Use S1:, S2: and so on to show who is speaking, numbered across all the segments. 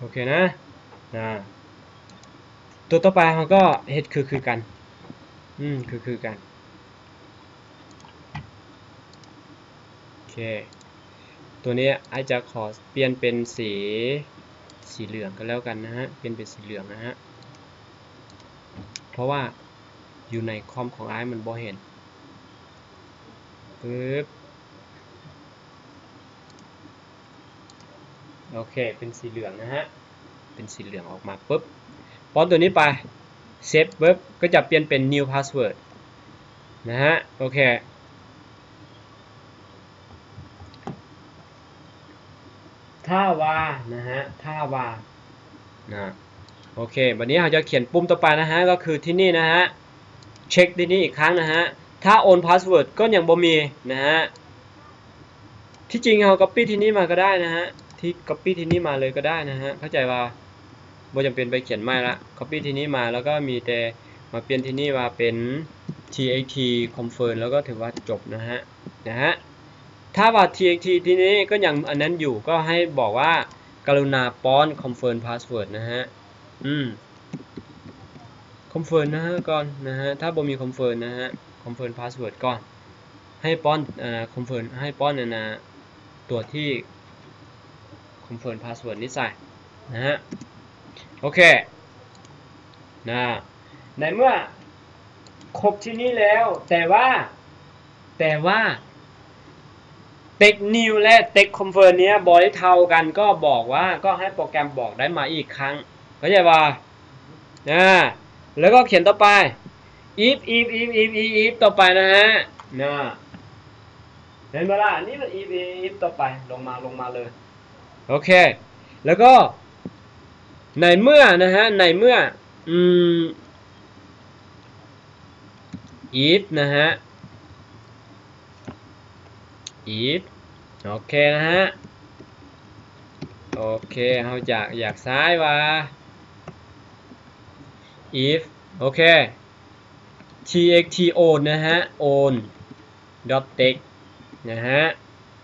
S1: โอเคนะตัวต่อไปเขาก็เฮ็ดคือกันคือกันโอเคตัวนี้ไอจะขอเปลี่ยนเป็นสีเหลืองก็แล้วกันนะฮะเปลี่ยนเป็นสีเหลืองนะฮะเพราะว่าอยู่ในคอมของไอมันบ่เห็นปึ๊บโอเคเป็นสีเหลืองนะฮะเป็นสีเหลืองออกมาปึ๊บป้อนตัวนี้ไปเซฟปึ๊บก็จะเปลี่ยนเป็น new password นะฮะโอเคถ้าว่านะฮะถ้าว่านะโอเควันนี้เราจะเขียนปุ่มต่อไปนะฮะก็คือที่นี่นะฮะเช็คที่นี่อีกครั้งนะฮะถ้า own password ก็ยังบ่มีนะฮะที่จริงเรา copy ที่นี่มาก็ได้นะฮะที่ copy ที่นี่มาเลยก็ได้นะฮะเข้าใจว่าบ่จำเป็นไปเขียนไม่ละ copy ที่นี่มาแล้วก็มีแต่มาเปลี่ยนที่นี่ว่าเป็น txt confirm แล้วก็ถือว่าจบนะฮะถ้าว่า txt ที่นี้ก็ยังอันนั้นอยู่ก็ให้บอกว่ากรุณาป้อน confirm password นะฮะconfirm นะฮะก่อนนะฮะถ้าบ่มี confirm นะฮะ confirm password ก่อนให้ป้อนconfirm ให้ป้อนตัวที่ confirm password นี้ใส่นะฮะโอเคในเมื่อครบที่นี้แล้วแต่ว่าเทคนิวและเทคคอมเฟิร์มเนี้ยบอได้เท่ากันก็บอกว่าก็ให้โปรแกรมบอกได้มาอีกครั้งเข้าใจป่ะแล้วก็เขียนต่อไป if ต่อไปนะฮะเห็นเวลานี่มัน if ต่อไปลงมาเลยโอเคแล้วก็ในเมื่อนะฮะในเมื่อif นะฮะ if โอเคนะฮะโอเคเราอยากซ้ายว่า if โอเค txt own นะฮะ own text นะฮะ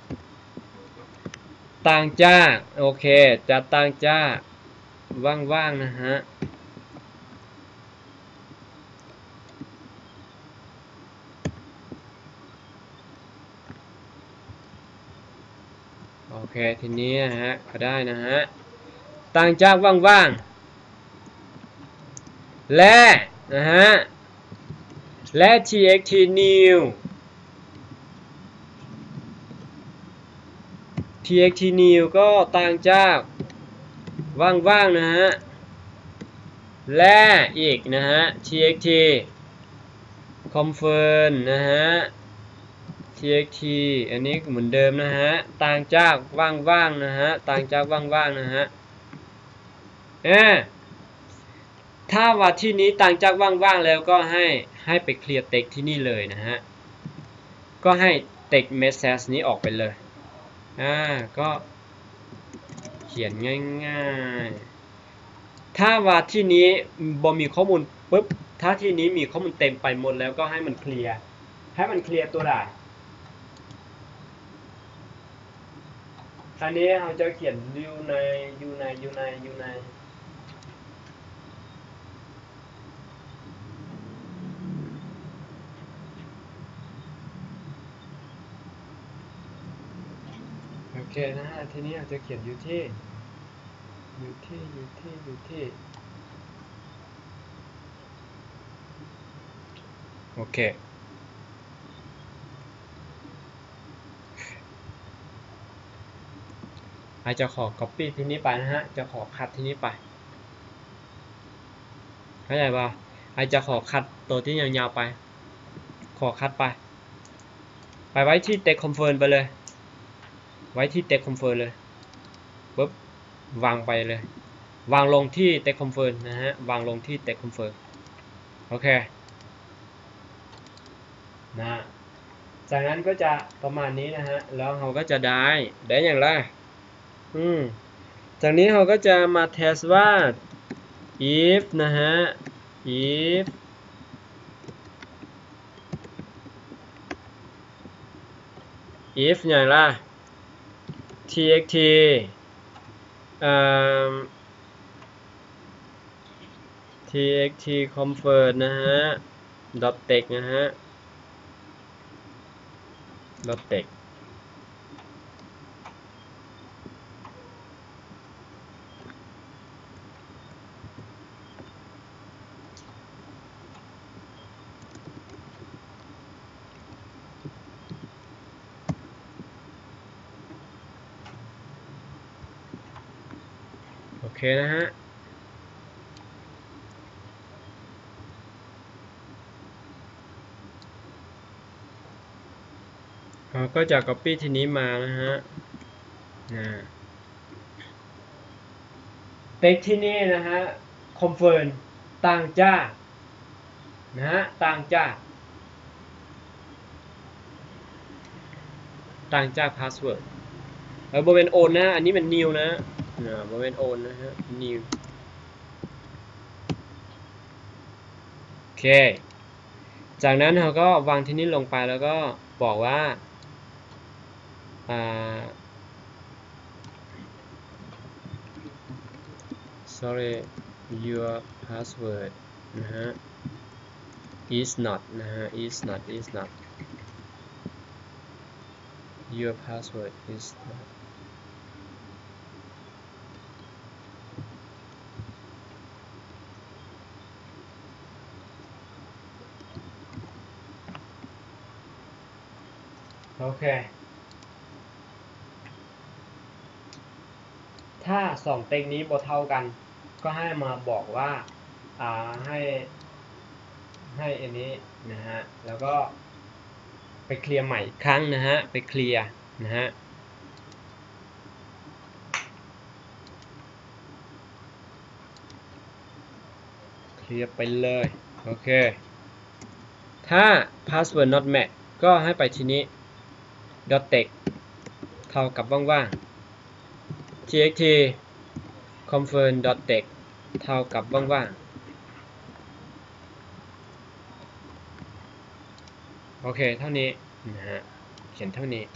S1: ต่างจากโอเคจะต่างจากว่างๆนะฮะโอเคทีนี้นะฮะก็ได้นะฮะต่างจากว่างๆและนะฮะและ txt new txt new ก็ต่างจากว่างๆนะฮะและอีกนะฮะ txt confirm นะฮะ txt อันนี้เหมือนเดิมนะฮะต่างจากว่างๆนะฮะต่างจากว่างๆนะฮะถ้าว่าที่นี้ต่างจากว่างๆแล้วก็ให้ไปเคลียร์เต็กที่นี่เลยนะฮะก็ให้เต็ก message นี้ออกไปเลยก็เขียนง่ายๆถ้าว่าที่นี้บ่มีข้อมูลปุ๊บถ้าที่นี้มีข้อมูลเต็มไปหมดแล้วก็ให้มันเคลียร์ตัวได้อันนี้เราจะเขียนอยู่ในโอเคนะฮะทีนี้เราจะเขียนอยู่ที่โอเคอาจจะขอ copy ที่นี้ไปนะฮะจะขอคัดที่นี้ไปเข้าใจป่ะอาจจะขอคัดตัวที่ยาวๆไปขอคัดไปไว้ที่ text confirm ไปเลยไว้ที่ text confirm เลยปุ๊บวางไปเลยวางลงที่ text confirm นะฮะวางลงที่ text confirm โอเคนะจากนั้นก็จะประมาณนี้นะฮะแล้วเราก็จะได้อย่างไรจากนี้เราก็จะมาเทสว่า if นะฮะ if อย่างไร txt txt convert นะฮะ .text นะฮะ .text โอเคนะฮะเราก็จะ copy ทีนี้มานะฮะtext ที่นี่นะฮะ confirm ต่างจากนะฮะต่างจาก password บริเวณ own นะอันนี้เป็น new นะบริเวณ own นะฮะ new โอเคจากนั้นเราก็วางที่นี่ลงไปแล้วก็บอกว่า sorry your password นะฮะ is not นะฮะ is not your password is notโอเคถ้า2เต็งนี้บ่เท่ากันก็ให้มาบอกว่าให้อันนี้นะฮะแล้วก็ไปเคลียร์ใหม่อีกครั้งนะฮะไปเคลียร์นะฮะเคลียร์ไปเลยโอเคถ้า password not match ก็ให้ไปที่นี้ .text เท่ากับว่างๆ txt confirm .text เท่ากับว่างๆโอเคเท่านี้นะฮะเขียนเท่านี้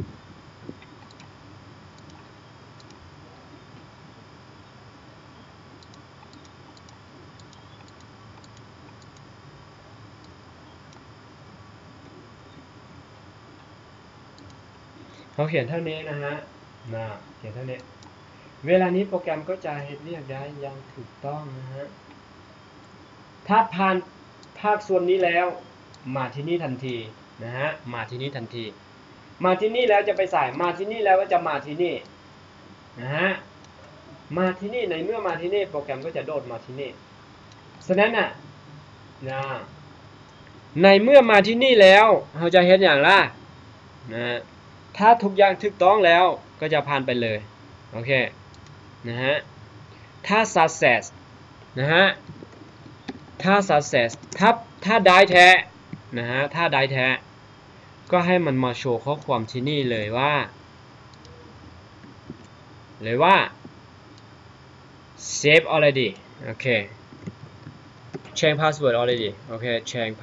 S1: เขาเขียนเท่านี้นะฮะเขียนเท่านี้เวลานี้โปรแกรมก็จะเรียกได้อย่างถูกต้องนะฮะถ้าผ่านภาคส่วนนี้แล้วมาที่นี่ทันทีนะฮะมาที่นี่ทันทีมาที่นี่แล้วจะไปใส่มาที่นี่แล้วก็จะมาที่นี่นะฮะมาที่นี่ในเมื่อมาที่นี่โปรแกรมก็จะโดดมาที่นี่ฉะนั้นน่ะในเมื่อมาที่นี่แล้วเราจะเห็นอย่างล่ะนะถ้าทุกอย่างถูกต้องแล้วก็จะผ่านไปเลยโอเคนะฮะถ้า success นะฮะถ้า success ถ้าได้แท้นะฮะถ้าได้แท้ก็ให้มันมาโชว์ข้อความที่นี่เลยว่าsave already โอเค change password already โอเค change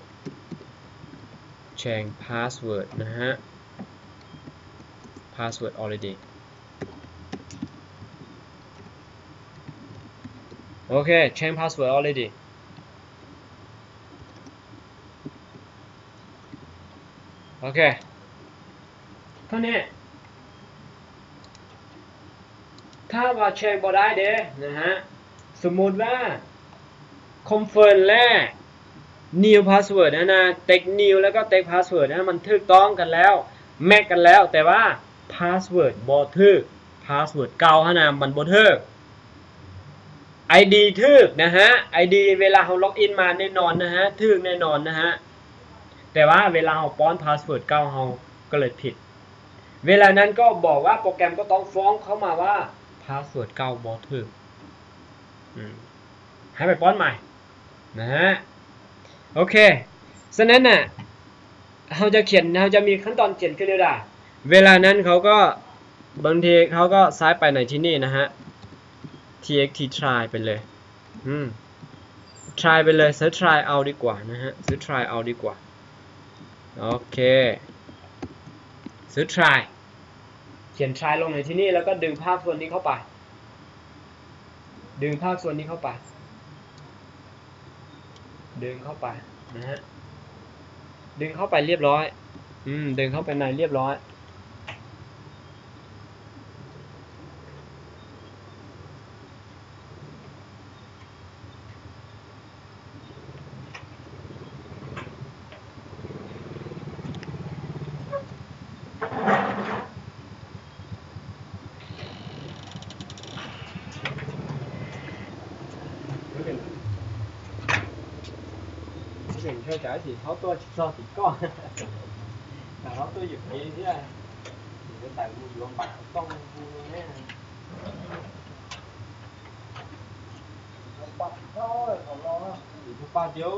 S1: password นะฮะ password already โอเค change password already โอเคเท่านี้ถ้าว่าเช็คบ่ได้เด้นะฮะสมมุติว่า confirm และ new password นะ text new แล้วก็ text password นะมันถูกต้องกันแล้วแมทกันแล้วแต่ว่า password บ่ถูก password เก่าฮะนะมันบ่ถูก ID ถูกนะฮะ ID เวลาเราล็อกอินมาแน่นอนนะฮะถูกแน่นอนนะฮะแต่ว่าเวลาเราป้อน password เก่าเราก็เลยผิดเวลานั้นก็บอกว่าโปรแกรมก็ต้องฟ้องเข้ามาว่า password เก่าบ่ถูกให้ไปป้อนใหม่นะฮะโอเคฉะนั้นน่ะเราจะมีขั้นตอนเขียนขึ้นได้เวลานั้นเขาก็บางทีเขาก็ซ้ายไปในที่นี่นะฮะ txt try ไปเลยtry ไปเลยซื้อ try เอาดีกว่านะฮะซื้อ try เอาดีกว่าโอเคซื้อ try เขียน try ลงในที่นี่แล้วก็ดึงภาพส่วนนี้เข้าไปดึงเข้าไปนะฮะดึงเข้าไปเรียบร้อยดึงเข้าไปในเรียบร้อยช่วยจ่ายสิเขาตัวซอสิก้อนแต่เขาตัวอยู่นี้ที่ไหนจะแต่มือลงไปต้องมือแน่ปัดเขาของเราอยู่ทุกปัดเดียว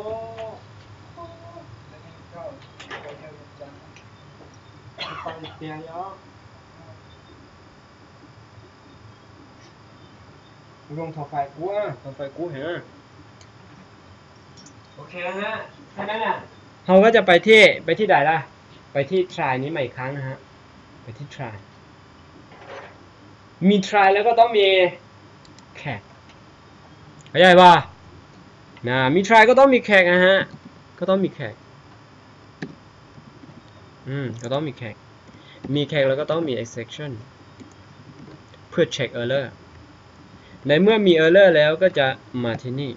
S1: ปัดเตียงเยอะลงถอดไฟกูอ่ะถอดไฟกูเห็นโอเคนะฮะแค่นั้นอ่ะเราก็จะไปที่ไหนล่ะไปที่ try นี้ใหม่อีกครั้งนะฮะไปที่ try มี try แล้วก็ต้องมีแขกเข้าใจป่ะมี try ก็ต้องมีแขกนะฮะก็ต้องมีแขกก็ต้องมีแขกแล้วก็ต้องมี exception เพื่อ check error ในเมื่อมี error แล้วก็จะมาที่นี่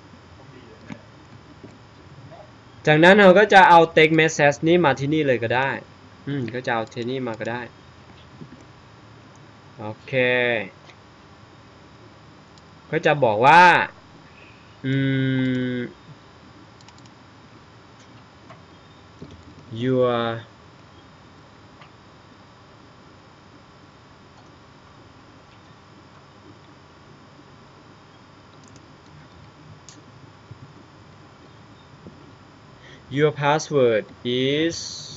S1: จากนั้นเราก็จะเอา text message นี้มาที่นี่เลยก็ได้ก็จะเอาที่นี่มาก็ได้โอเคก็จะบอกว่าyour your password is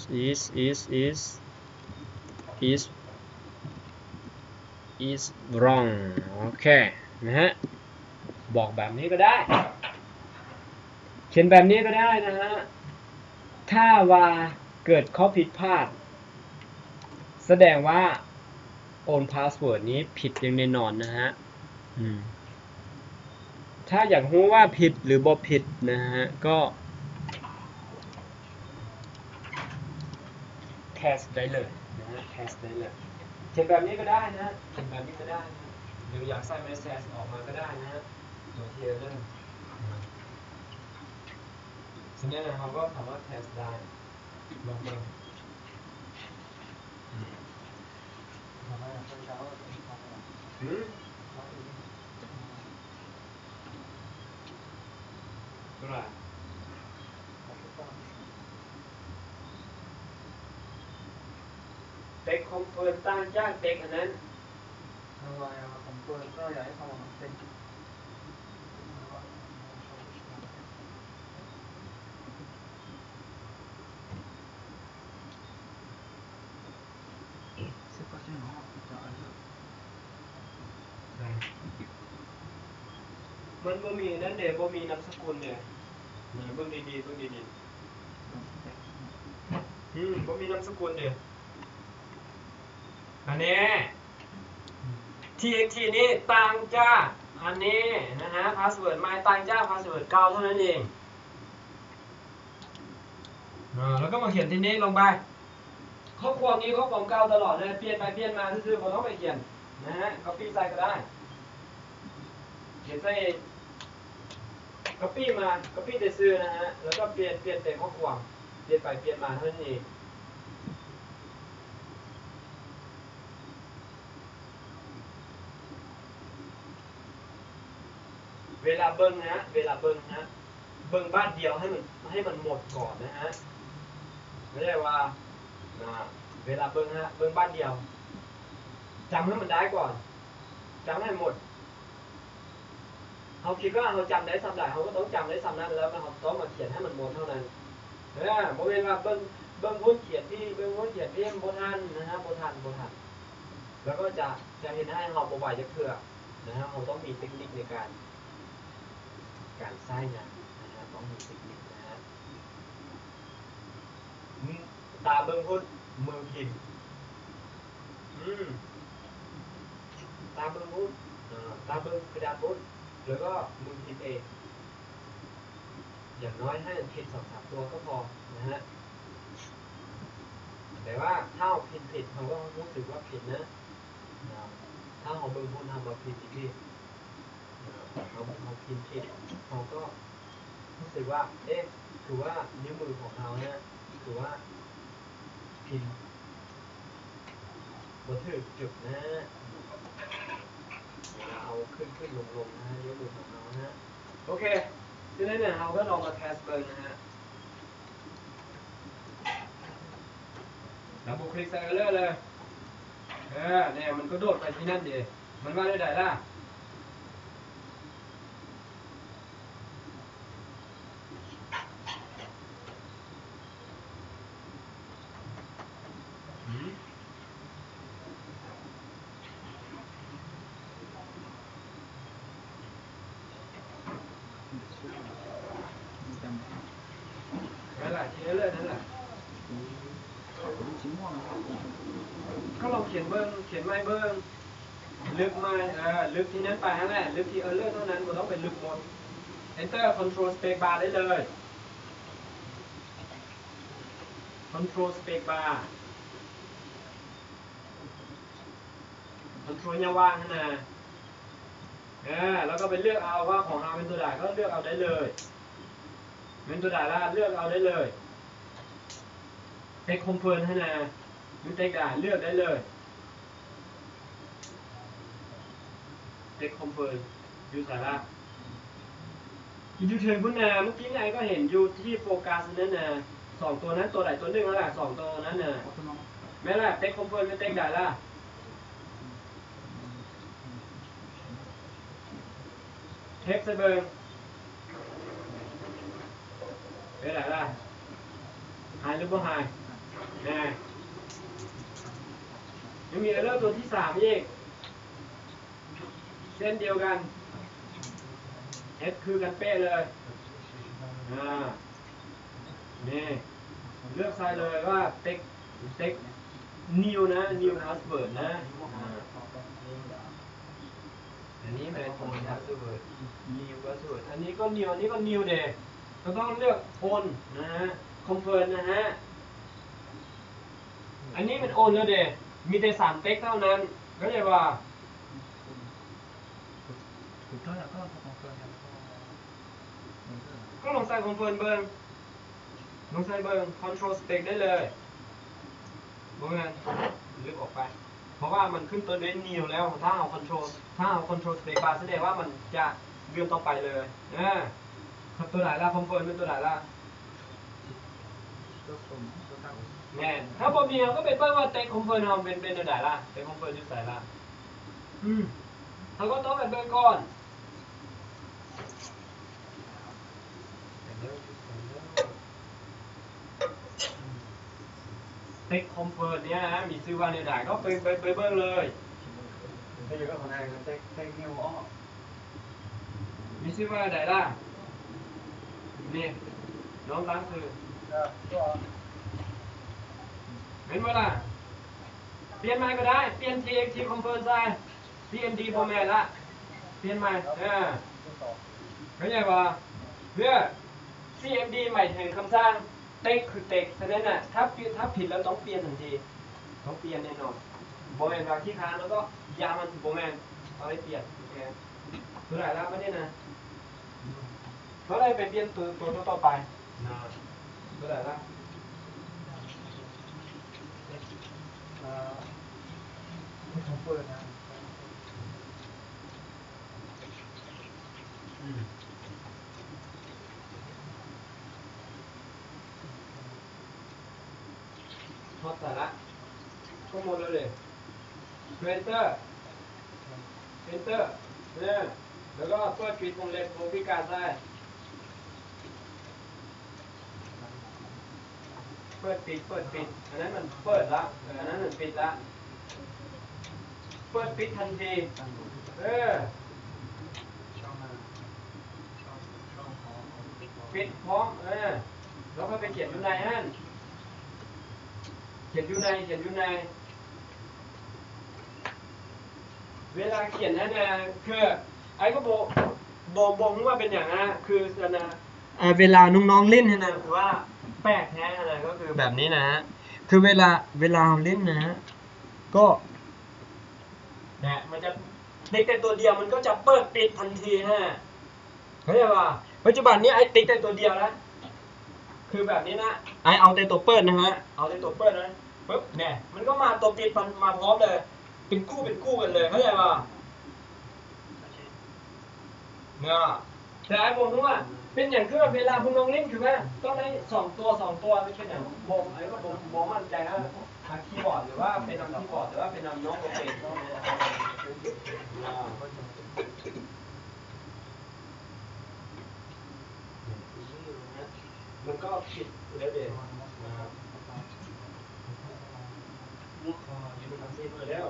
S1: wrong โอเคนะฮะบอกแบบนี้ก็ได้เขียนแบบนี้ก็ได้นะฮะถ้าว่าเกิดข้อผิดพลาดแสดงว่าโอนพาสเวิร์ดนี้ผิดอย่างแน่นอนนะฮะถ้าอยากรู้ว่าผิดหรือบ่ผิดนะฮะก็เทสได้เลยนะฮะเทสได้เลยเขียนแบบนี้ก็ได้นะเขียนแบบนี้ก็ได้นะหรืออยากใส่เมสเซจออกมาก็ได้นะฮะโดยที่เรื่องสิ่งนี้นะครับก็สามารถเทสได้ลองดูเด็กคอมเฟิร์มตั้งจ้างเด็กอันนั้นอะไรคอมเฟิร์มก็อยากให้เขามาเป็นมันบ่มีนั่นเดี๋ยวบ่มีนามสกุลเนี่ยเบิ่งดีๆเบิ่งดีๆบ่มีนามสกุลเดี๋ยวอันนี้ txt นี่ต่างจากอันนี้นะฮะพาสเวิร์ดใหม่ต่างจากพาสเวิร์ดเก่าเท่านั้นเองแล้วก็มาเขียนที่นี้ลงไปข้อความนี้ข้อความเก่าตลอดเลยเปลี่ยนไปเปลี่ยนมาซื่อๆบ่ต้องไปเขียนนะฮะ copy ใส่ก็ได้เขียนใส่ copy มา copy แต่ซื่อนะฮะแล้วก็เปลี่ยนแต่ข้อความเปลี่ยนไปเปลี่ยนมาเท่านั้นเองเวลาเบิ้งนะเบิ้งบ้านเดียวให้มันหมดก่อนนะฮะไม่ใช่ว่าเวลาเบิ้งบ้านเดียวจำให้มันได้ก่อนจำให้หมดเขาคิดว่าเขาจำได้ซ้ำได้เขาก็ต้องจำได้ซ้ำนั้นแล้วเขาต้องมาเขียนให้มันหมดเท่านั้นโมเมนต์ว่าเบิ้งพ้นเขียนที่โบทันนะฮะโบทันแล้วก็จะเห็นให้เราโมบายจะเพื่อนะฮะเราต้องมีเทคนิคในการใช้งานนะฮะต้องมีเทคนิคนะฮะตาเบิ้งพ้นมือพิมพ์ตาเบิ้งพ้นตาเบิ้งกระดาษพ้นแล้วก็มือพิมพ์เองอย่างน้อยให้ผิด2-3 ตัวก็พอนะฮะแต่ว่าถ้าผิดเขาก็รู้สึกว่าผิดนะถ้าเขาเบิ่งคนทำมาผิดพี่เขาผิดเขาก็รู้สึกว่าเอ๊ะคือว่านิ้วมือของเราเนี่ยคือว่าพิมพ์บนถือจุดนะเอาขึ้นลงนะนิ้วมือของเรานะโอเคทีนี้เนี่ยเราก็ลองมาเทสเบิร์นนะฮะดับเบิลคลิกใส่เออร์เลอร์เลยเนี่ยมันก็โดดไปที่นั่นดิมันว่าได้ล่ะนั่นแหละที่เออร์เลอร์นั่นแหละก็ลองเขียนเบิ้งเขียนไม่เบิ้งลึกมาลึกที่นั้นไปนั่นแหละลึกที่เออร์เลอร์เท่านั้นมันต้องเป็นลึกหมด Enter Control Space Bar ได้เลย Control Space Bar Control ยาว่างนะแล้วก็ไปเลือกเอาว่าของเราเป็นตัวใดก็เลือกเอาได้เลยเป็นตัวใดแล้วเลือกเอาได้เลยเต็กคอมเฟิร์นให้นะมันเต็กได้เลือกได้เลยเต็กคอมเฟิร์นอยู่สาระอยู่เทิร์นพุ่นนาเมื่อกี้ไงก็เห็นอยู่ที่โฟกัสนั่นนะ2 ตัวนั้นตัวไหนตัวหนึ่งแล้วแหละ2 ตัวนั้นน่ะแม่ล่ะเต็กคอมเฟิร์นไม่เต็กได้ล่ะเทคเบิร์นเป็นไรล่ะหายหรือบ่หายแน่ยังมีเอเรอร์ตัวที่3อีกเส้นเดียวกัน S คือกันเป๊ะเลยนี่เลือกใส่เลยว่าเต็กนิวนะนิวพาสเวิร์ดนะอันนี้เป็นโอนพาสเวิร์ดนิวพาสเวิร์ดอันนี้ก็นิวอันนี้ก็นิวเดย์ก็ต้องเลือกโอนนะฮะคอมเฟิร์มนะฮะอันนี้เป็นโอนแล้วเดย์มีแต่3 เต็กเท่านั้นก็เลยว่า
S2: ถูกต้องแล้วก็คอนเฟิร์ม
S1: ก็ลองใส่คอมเฟิร์มเบิร์ลองใส่เบิร์ control spec ได้เลยเมื่อนั้นลึกออกไปเพราะว่ามันขึ้นตัวด้วยนิวแล้วถ้าเอา control spec bar แสดงว่ามันจะเลื่อนต่อไปเลยตัวไหนล่ะคอมเฟิร์มเป็นตัวไหนล่ะแน่ถ้าบนมีเราก็เป็นเปิ้ลว่าเต็กคอมเฟิร์มเราเป็นตัวไหนล่ะเต็กคอมเฟิร์มอยู่ไหนล่ะเราก็ต้องเป็นเบิ้ลก่อนเต็กคอมเฟิร์มเนี่ยนะมีซื้อว่าในไหนก็ไปเบิ้ลเลย
S2: ถ้าอยู่กับคนไทยก็เต็กนิวอ้อ
S1: มีชื่อว่าไหนล่ะนี่น้องตั้งคือเป็นว่าล่ะเปลี่ยนใหม่ก็ได้เปลี่ยน TXT Convert ใส่ TMD format ละเปลี่ยนใหม่เข้าใจป่ะเพื่อ CMD ใหม่ถึงคำสั่งเต็กคือเต็กฉะนั้นน่ะถ้าผิดแล้วต้องเปลี่ยนทันทีต้องเปลี่ยนแน่นอนโบแมนบางที่ค้างแล้วก็ยามันโบแมนเอาไปเปลี่ยนโอเคเท่าไหร่แล้วไม่ได้นะเท่าไหร่ไปเปลี่ยนตัวต่อไปนะเท่าไหร่แล้ว
S2: คอนเฟิร์มนะ
S1: ทอดสาระก็หมดแล้วเลยEnter เนี่ยแล้วก็เปิดปิดวงเล็บวงพิการได้เปิดปิดอันนั้นมันเปิดละอันนั้นมันปิดละเปิดปิดทันทีปิดพร้อมแล้วก็ไปเขียนอยู่ในนั่นเขียนอยู่ในเวลาเขียนนั่นนะคือไอ้ก็บอกว่าเป็นอย่างนะคือนะเวลาน้องๆเล่นนะคือว่าแปลกแท้นะก็คือแบบนี้นะฮะคือเวลาเราเล่นนะฮะก็เนี่ยมันจะติ๊กแต่ตัวเดียวมันก็จะเปิดปิดทันทีฮะเข้าใจป่ะปัจจุบันนี้ไอ้ติ๊กแต่ตัวเดียวนะคือแบบนี้นะไอ้เอาแต่ตัวเปิดนะฮะเอาแต่ตัวเปิดนะปึ๊บเนี่ยมันก็มาตัวปิดมันมาพร้อมเลยเป็นคู่กันเลยเข้าใจป่ะเนี่ยแต่ไอ้ผมรู้ว่าเป็นอย่างคือเวลาคุณลงเล่นคือว่าต้องได้2 ตัวไม่ใช่อย่างผมไอ้ก็ผมมั่นใจว่าทางคีย์บอร์ดหรือว่าเป็นนำคีย์บอร์ดหรือว่าเป็นนำน้องโอเคมันก็ผิดแล้วเด็กแล้ว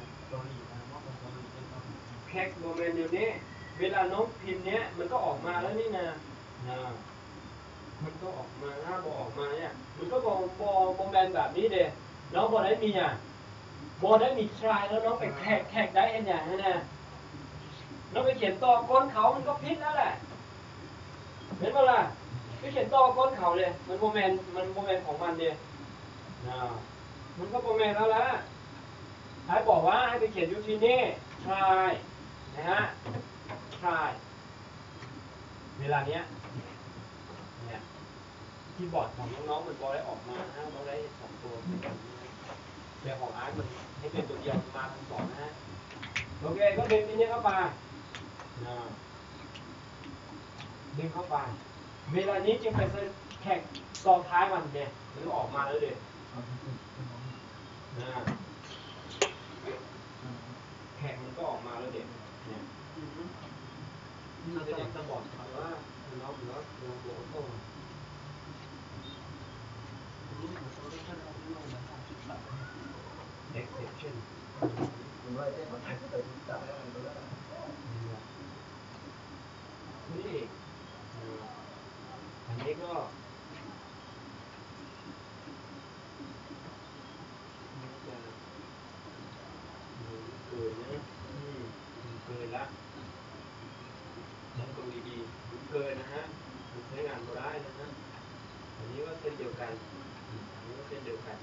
S1: แพ็กโมเมนต์เดี๋ยวนี้เวลาน้องพิมพ์เนี้ยมันก็ออกมาแล้วนี่นะมันก็ออกมาถ้าบอออกมาเนี่ยมันก็บอแบนแบบนี้เด็น้องบอได้มีอ่ะบอได้มีทรายแล้วน้องไปแท็กได้เอ็นอย่างนั้นนะน้องไปเขียนต่อก้นเขามันก็พิษแล้วแหละเห็นไหมล่ะไปเขียนต่อก้นเขาเลยมันโมเมนต์ของมันเดียมันก็โมเมนต์แล้วละให้บอกว่าให้ไปเขียนยูทีนี่ทรายนะฮะทรายเวลาเนี้ยเนี่ยที่บอร์ดของน้องๆมันบอได้ออกมานะบอได้2 ตัวแต่ของอาร์ตมันให้เป็นตัวเดียวมาทั้ง2นะฮะโอเคก็ดึงทีนี้เข้าไปดึงเข้าไปเวลานี้จึงไปแข่งกองท้ายมันเนี่ยมันก็ออกมาแล้วเด็กแข่งมันก็ออกมาแล้วเด็กเนี่ยเด็กจะบอกว่าน้องโบโต้ exception นี่อันนี้ก็จะเกินนะเกินละต้องดูดีๆเกินนะฮะมันใช้งานก็ได้นะฮะอันนี้ก็เช่นเดียวกันอันนี้ก็เช่นเดียวกัน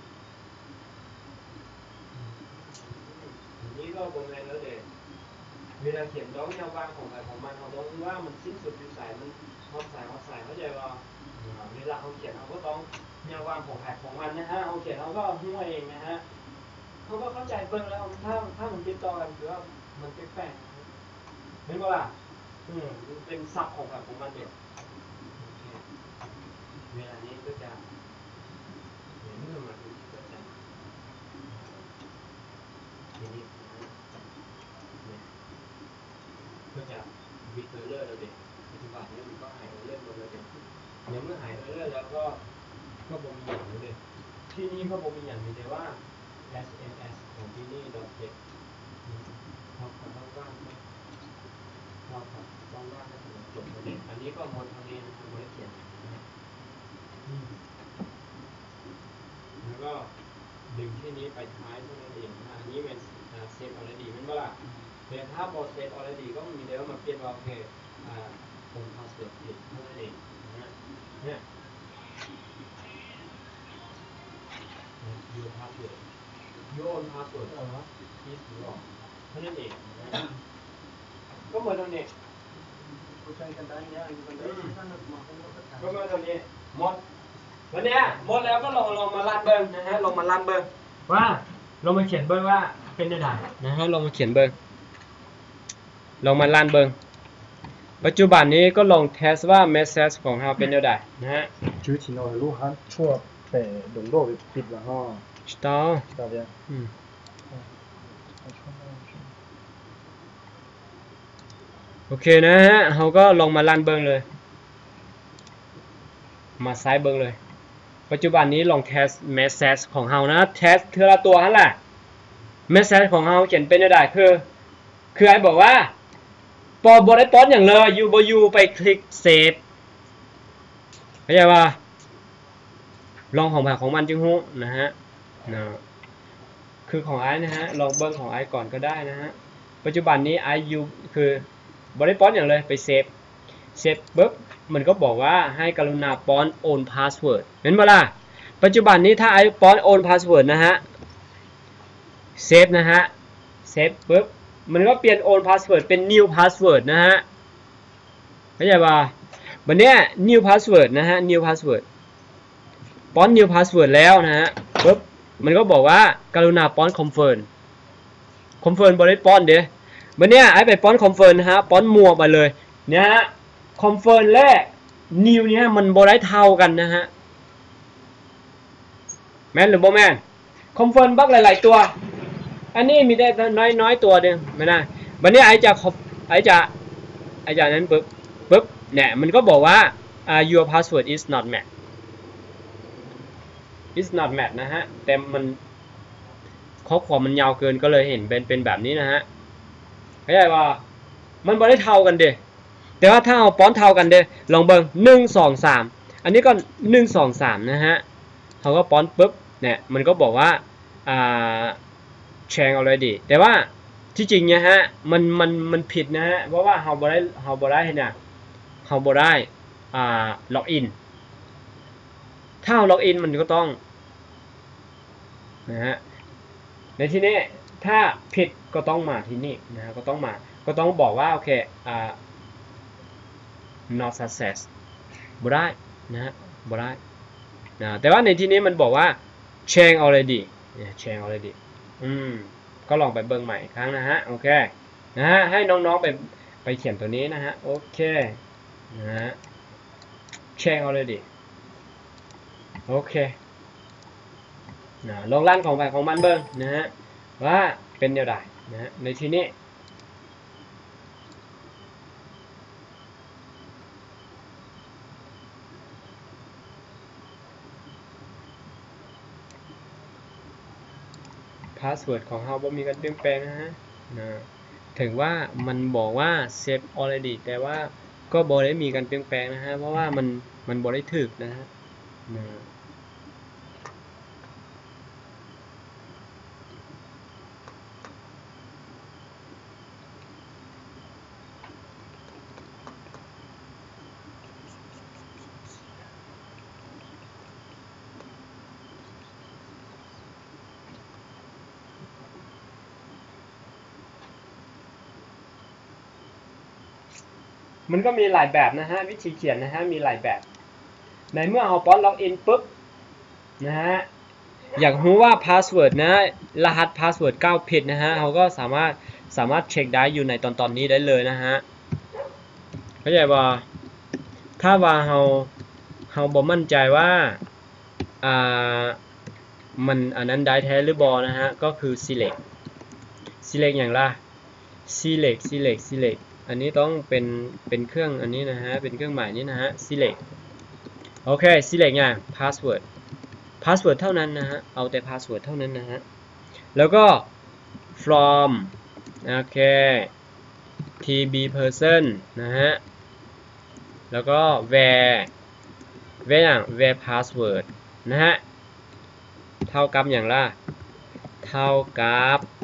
S1: อันนี้ก็บนแรงแล้วเด็กเวลาเขียนร้องแนววางของใครของมันเขาต้องว่ามันสิ้นสุดอยู่สายมันเขาใส่เข้าใจว่าเวลาเขาเขียนเขาก็ต้องแนววางของใครของมันนะฮะเขาเขียนเขาก็หัวเองนะฮะเขาก็เข้าใจเบิ่งแล้วถ้ามันติดต่อกันคือว่ามันแปลกๆเห็นป่ะล่ะเป็นศัพท์ของใครของมันเด็กเวลานี้ก็จะเมื่อมาดูก็จะทีนี้ก็จะวิดเออร์เลอร์เราเด็กปัจจุบันนี้มันก็หายเออร์เลอร์หมดเลยเด็กเมื่อหายเออร์เลอร์แล้วก็บ่มีอย่างนี้เลยที่นี่ก็บ่มีอย่างนี้แต่ว่า SMS ของที่นี่เราเก็บเขาว่างเราว่างให้ถึงจบประเด็นอันนี้ก็มนทางนี้นะครับบริเขียนแล้วก็ดึงที่นี้ไปท้ายเท่านั้นเองอันนี้เป็นเซฟออเรดี้มันเปล่าแต่ถ้าบอเซฟออเรดี้ก็มีเดี๋ยวมาเปลี่ยนว่าโอเคผมพาสเวิร์ดผิดเท่านั้นเองนะเนี่ย your password your own password is wrong เท่านั้นเองนะก็เหมือนตรงนี้ก็เหมือนตรงนี้หมดวันนี้หมดแล้วก็ลองมาลั่นเบิ้งนะฮะลองมาลั่นเบิ้งว่าลองมาเขียนเบิ้งว่าเป็นยังไงนะฮะลองมาเขียนเบิ้งลองมาลั่นเบิ้งปัจจุบันนี้ก็ลองเทสว่าเมสเซจของเราเป็นยังไงนะฮะ
S2: 具体的如何做被笼络的地方哈？
S1: 知道
S2: 知道的。
S1: โอเคนะฮะเราก็ลองมาลั่นเบิ้งเลยมาไซส์เบิ้งเลยปัจจุบันนี้ลองเทสเมสเซจของเรานะเทสเทละตัวนั่นแหละเมสเซจของเราเขียนเป็นยังไงคือไอ้บอกว่าพอบได้ต้นอย่างเลยยูไปคลิกเซฟเข้าใจป่ะลองของผ่าของมันจึงหูนะฮะคือของไอ้นะฮะลองเบิ้งของไอ้ก่อนก็ได้นะฮะปัจจุบันนี้ไอ้ยูคือบได้ต้นอย่างเลยไปเซฟปุ๊บมันก็บอกว่าให้กรุณาป้อน own password เห็นไหมล่ะปัจจุบันนี้ถ้าไอ้ป้อน own password นะฮะเซฟนะฮะเซฟปุ๊บมันก็เปลี่ยน own password เป็น new password นะฮะเข้าใจป่ะวันนี้ new password นะฮะ new password ป้อน new password แล้วนะฮะปุ๊บมันก็บอกว่ากรุณาป้อน confirm บริป้อนเดี๋ยววันนี้ไอ้ไปป้อน confirm นะฮะป้อนมัวไปเลยเนี่ยฮะ confirm และ new เนี่ยมันบริเท่ากันนะฮะแม่นหรือบ่แม่น confirm บักหลายๆตัวอันนี้มีได้น้อยตัวเดียวไม่ได้วันนี้ไอ้จะนั้นปุ๊บเนี่ยมันก็บอกว่า your password is not match is not match นะฮะแต่มันข้อความมันยาวเกินก็เลยเห็นเป็นแบบนี้นะฮะเข้าใจว่ามันบ่ได้เท่ากันเด้แต่ว่าถ้าเอาป้อนเท่ากันเด้ลองเบิ่ง1 2 3อันนี้ก็1 2 3นะฮะเขาก็ป้อนปุ๊บเนี่ยมันก็บอกว่าchange already แต่ว่าที่จริงเนี่ยฮะมันผิดนะฮะเพราะว่าเราบ่ได้เนี่ยเราบ่ได้ล็อกอินถ้าล็อกอินมันก็ต้องนะฮะในที่นี้ถ้าผิดก็ต้องมาที่นี่นะฮะก็ต้องบอกว่าโอเคnot success บ่ได้นะฮะบ่ได้นะแต่ว่าในที่นี้มันบอกว่า change already change already ก็ลองไปเบิ่งใหม่อีกครั้งนะฮะโอเคนะฮะให้น้องๆไปเขียนตัวนี้นะฮะโอเคนะฮะ change already โอเคนะลองลั่นของไปของมันเบิ่งนะฮะว่าเป็นอย่างไรนะฮะในที่นี้พาสเวิร์ดของเราบ่มีการเปลี่ยนแปลงนะฮะถึงว่ามันบอกว่า save already แต่ว่าก็บ่ได้มีการเปลี่ยนแปลงนะฮะเพราะว่ามันบ่ได้ถึกนะฮะมันก็มีหลายแบบนะฮะวิธีเขียนนะฮะมีหลายแบบในเมื่อเราป้อนล็อกอินปุ๊บนะฮะอยากรู้ว่าพาสเวิร์ดนะรหัสพาสเวิร์ด9ผิดนะฮะเราก็สามารถเช็คได้อยู่ในตอนนี้ได้เลยนะฮะเข้าใจว่าถ้าว่าเราบ่มั่นใจว่ามันอันนั้นได้แท้หรือบอนะฮะก็คือ select อย่างละ select อันนี้ต้องเป็นเครื่องอันนี้นะฮะเป็นเครื่องหมายนี้นะฮะ select โอเค select อย่าง password เท่านั้นนะฮะเอาแต่ password เท่านั้นนะฮะแล้วก็ from โอเค tb person นะฮะแล้วก็ where password นะฮะเท่ากับอย่างละเท่ากับ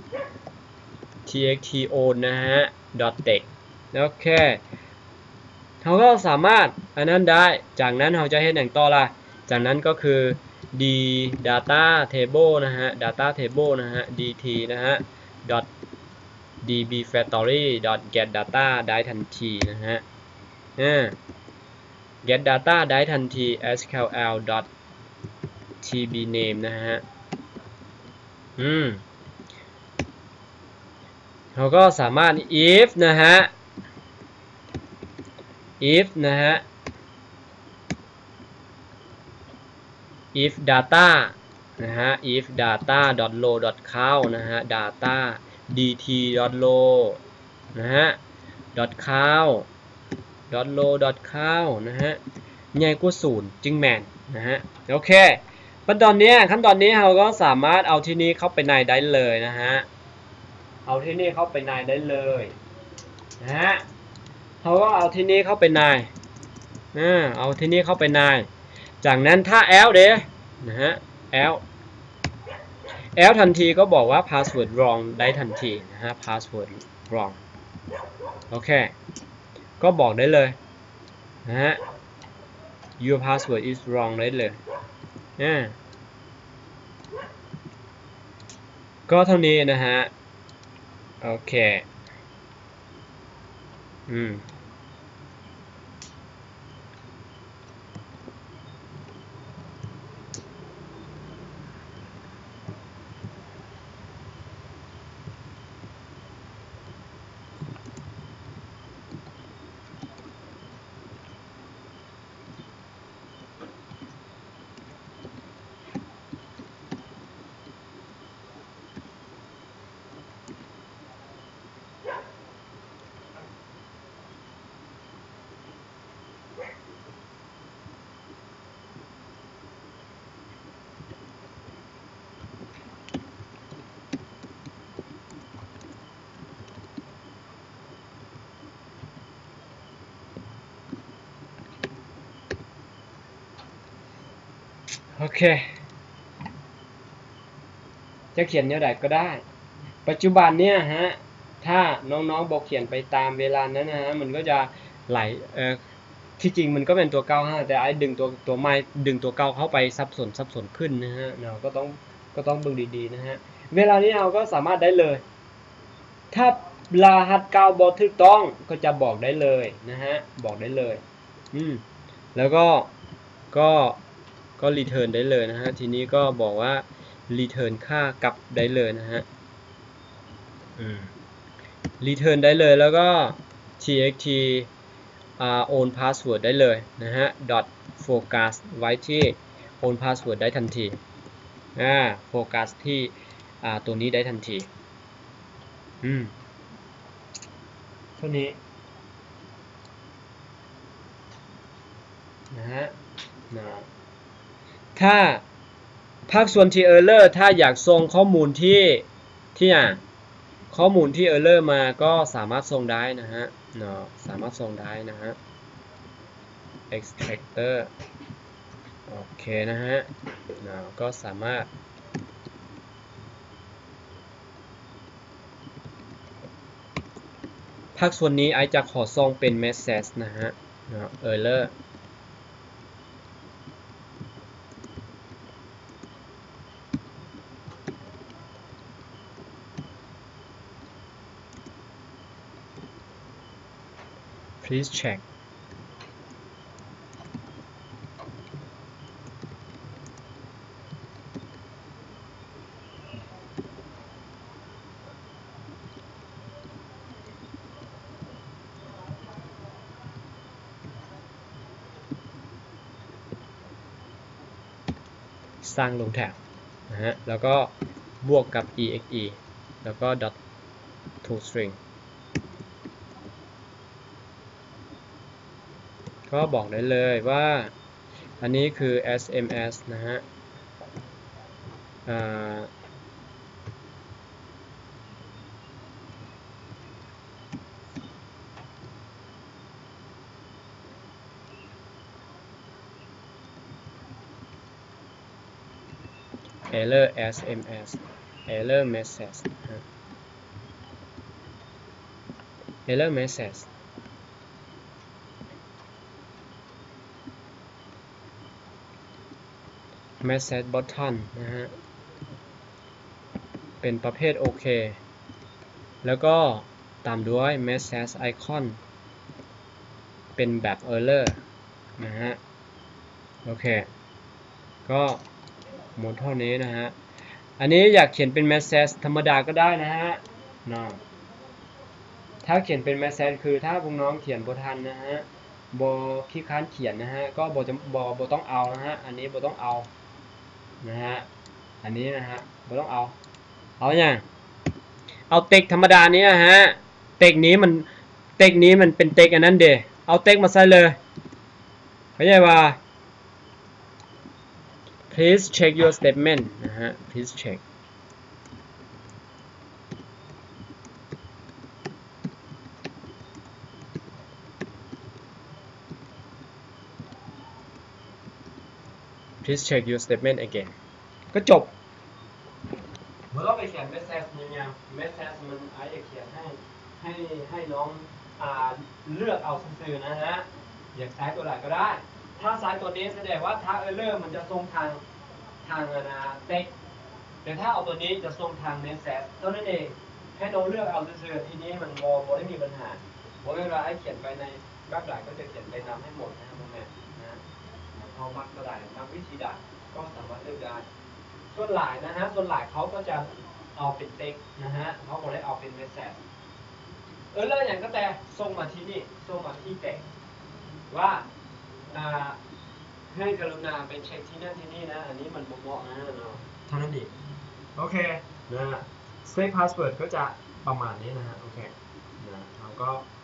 S1: txt own นะฮะ .text โอเคเราก็สามารถอันนั้นได้จากนั้นเราจะเห็นอย่างต่อละจากนั้นก็คือ d data table นะฮะ data table นะฮะ dt นะฮะ db factory get data ได้ทันทีนะฮะget data ได้ทันที sql tb name นะฮะเราก็สามารถ if นะฮะ if นะฮะ if data นะฮะ if data low count นะฮะ data dt low นะฮะ count low count นะฮะใหญ่กว่า0จึงแม่นนะฮะโอเคขั้นตอนนี้เราก็สามารถเอาที่นี้เข้าไปในได้เลยนะฮะเอาที่นี่เข้าไปในได้เลยนะฮะเขาก็เอาที่นี่เข้าไปในเอาที่นี่เข้าไปในจากนั้นถ้า l เด้นะฮะ l ทันทีก็บอกว่า password wrong ได้ทันทีนะฮะ password wrong โอเคก็บอกได้เลยนะฮะ your password is wrong ได้เลยก็เท่านี้นะฮะโอเคโอเคจะเขียนแนวใดก็ได้ปัจจุบันเนี่ยฮะถ้าน้องๆบอกเขียนไปตามเวลานั้นนะฮะมันก็จะไหลที่จริงมันก็เป็นตัว95แต่ไอ้ดึงตัวไม้ดึงตัวเก้าเข้าไปซับสนขึ้นนะฮะเราก็ต้องดูดีๆนะฮะเวลานี้เราก็สามารถได้เลยถ้ารหัสเก้าบอกถูกต้องก็จะบอกได้เลยนะฮะบอกได้เลยแล้วก็รีเทิร์นได้เลยนะฮะทีนี้ก็บอกว่ารีเทิร์นค่ากลับได้เลยนะฮะรีเทิร์นได้เลยแล้วก็ txt own password ได้เลยนะฮะ dot focus ไว้ที่ own password ได้ทันทีโฟกัสที่ตัวนี้ได้ทันทีเท่านี้นะฮะถ้าภาคส่วนที่ error ถ้าอยากส่งข้อมูลที่ข้อมูลที่ error มาก็สามารถส่งได้นะฮะสามารถส่งได้นะฮะ extractor โอเคนะฮะก็สามารถภาคส่วนนี้ไอจะขอส่งเป็น message นะฮะerror please check สร้างลงแถบนะฮะแล้วก็บวกกับ exe แล้วก็ dot to string ก็บอกได้เลยว่าอันนี้คือ SMS นะฮะerror SMS error message error message message button นะฮะเป็นประเภทโอเคแล้วก็ตามด้วย message icon เป็นแบบ error นะฮะโอเคก็หมดเท่านี้นะฮะอันนี้อยากเขียนเป็น message ธรรมดาก็ได้นะฮะถ้าเขียนเป็น message คือถ้าพวกน้องเขียนบ่ทันนะฮะบ่ขี้ค้านเขียนนะฮะก็บ่ต้องเอานะฮะอันนี้บ่ต้องเอานะฮะอันนี้นะฮะบ่ต้องเอาอย่างเอาเต็กธรรมดานี้นะฮะเต็กนี้มันเป็นเต็กอันนั้นเดเอาเต็กมาใส่เลยเข้าใจป่ะ please check your statement นะฮะ please check please check your statement again ก็จบเมื่อเราไปเขียน message เนี่ย message มันไอ้จะเขียนให้น้องเลือกเอาซื่อๆนะฮะอยากใช้ตัวไหนก็ได้ถ้าซ้ายตัวนี้แสดงว่าถ้าเออร์เลอร์มันจะส่งทางเต็กแต่ถ้าเอาตัวนี้จะส่งทางเนสแซสเท่านั้นเองให้เราเลือกเอาเฉยๆทีนี้มันโมได้มีปัญหาเพราะเวลาไอ้เขียนไปในแบบไหนก็จะเขียนไปนำให้หมดนะครับโมเมนต์นะพอมักก็ได้มักวิธีด่าก็สามารถเลือกได้ส่วนหลายนะฮะส่วนหลายเขาก็จะเอาเป็นเต็กนะฮะเขาก็ได้เอาเป็นเมสแซจเลอร์อย่างก็แต่ส่งมาที่นี่ส่งมาที่เต็กว่าให้กรุณาไปเช็คที่นั่นที่นี่นะอันนี้มันเหมาะนะเนาะเท่านั้นเองโอเคนะ Safe Password ก็จะประมาณนี้นะฮะโอเคนะเราก็